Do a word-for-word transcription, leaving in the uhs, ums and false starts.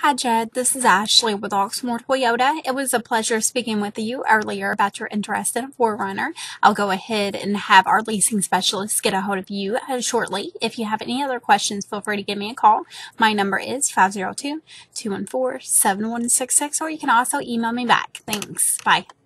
Hi Jed, this is Ashley with Oxmoor Toyota. It was a pleasure speaking with you earlier about your interest in a four runner. I'll go ahead and have our leasing specialist get a hold of you uh, shortly. If you have any other questions, feel free to give me a call. My number is five zero two, two one four, seven one six six, or you can also email me back. Thanks. Bye.